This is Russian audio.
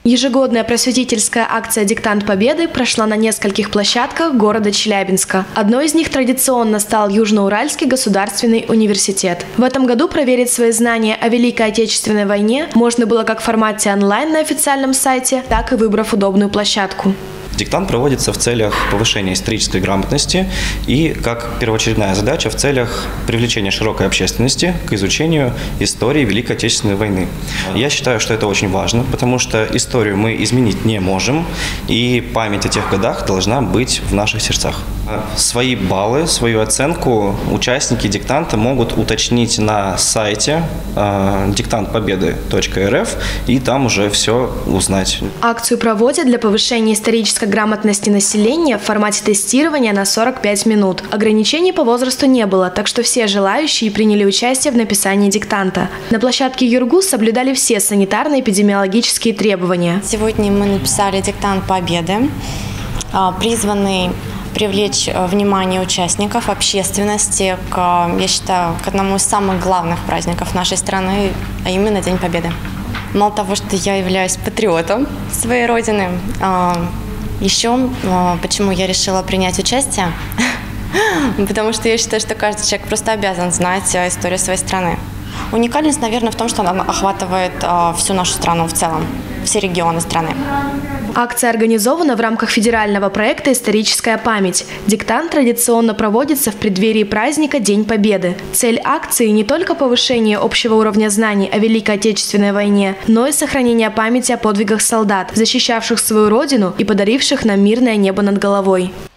Ежегодная просветительская акция «Диктант Победы» прошла на нескольких площадках города Челябинска. Одной из них традиционно стал Южноуральский государственный университет. В этом году проверить свои знания о Великой Отечественной войне можно было как в формате онлайн на официальном сайте, так и выбрав удобную площадку. Диктант проводится в целях повышения исторической грамотности и как первоочередная задача в целях привлечения широкой общественности к изучению истории Великой Отечественной войны. Я считаю, что это очень важно, потому что историю мы изменить не можем, и память о тех годах должна быть в наших сердцах. Свои баллы, свою оценку участники диктанта могут уточнить на сайте диктантпобеды.рф и там уже все узнать. Акцию проводят для повышения исторической грамотности населения в формате тестирования на 45 минут. Ограничений по возрасту не было, так что все желающие приняли участие в написании диктанта. На площадке ЮрГУ соблюдали все санитарно-эпидемиологические требования. Сегодня мы написали диктант Победы, призванный привлечь внимание участников, общественности я считаю, к одному из самых главных праздников нашей страны, а именно День Победы. Мало того, что я являюсь патриотом своей родины, еще почему я решила принять участие, потому что я считаю, что каждый человек просто обязан знать историю своей страны. Уникальность, наверное, в том, что она охватывает всю нашу страну в целом, все регионы страны. Акция организована в рамках федерального проекта «Историческая память». Диктант традиционно проводится в преддверии праздника День Победы. Цель акции не только повышение общего уровня знаний о Великой Отечественной войне, но и сохранение памяти о подвигах солдат, защищавших свою родину и подаривших нам мирное небо над головой.